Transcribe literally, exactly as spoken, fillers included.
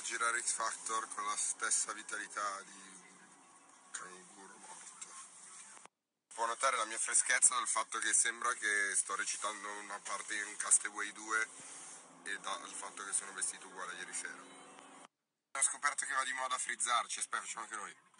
girare X Factor con la stessa vitalità di un canguro morto. Può notare la mia freschezza dal fatto che sembra che sto recitando una parte in Castaway due e dal fatto che sono vestito uguale a ieri sera. Ho scoperto che va di moda frizzarci, aspetta, facciamo anche noi.